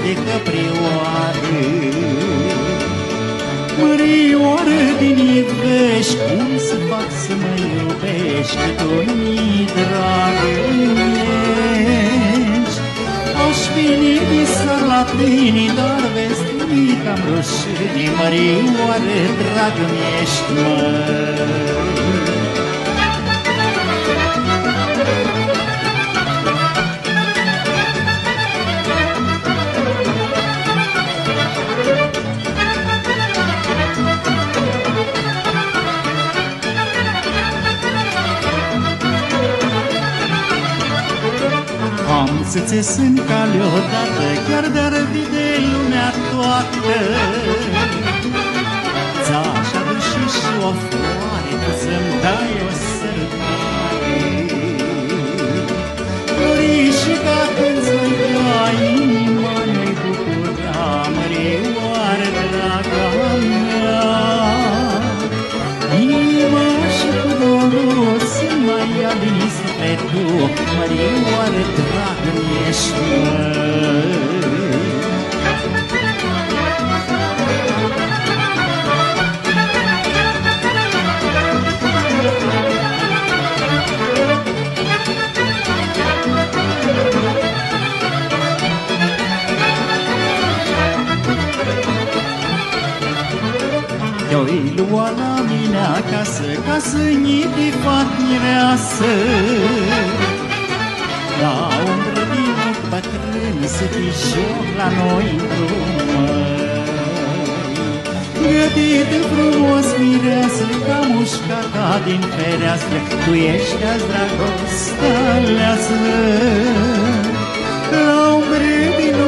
de căprioară. Mărioară din Ivești, cum să fac să mă iubești, că tu mi-i dragă ești. Aș veni visar la tine, dar vestit am rușine, Mărioară, dragă mi-ești, măi. Am să-ți sunt cale odată, chiar de-ar vide lumea toată. Ți-aș aduce și o floare, tu să-mi dai o sărutare. Florișica când-ți voi da, inima ne bucura, Mărioară, draga mea. Inima și cu dorul să mai ia din sufletul, Mărioară, dragă mi-ești, măi. Te-oi lua la mine acasă, ca să-i de fac mireasă. La umbră din ochi bătrân, să fii joc la noi în drum, măi. Gătit frumos mireasă, ca mușcata din fereastră, tu ești azi dragostea aleasă. La umbră din